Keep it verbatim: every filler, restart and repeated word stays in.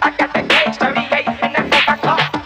I got that gauge thirty-eight and that four by car.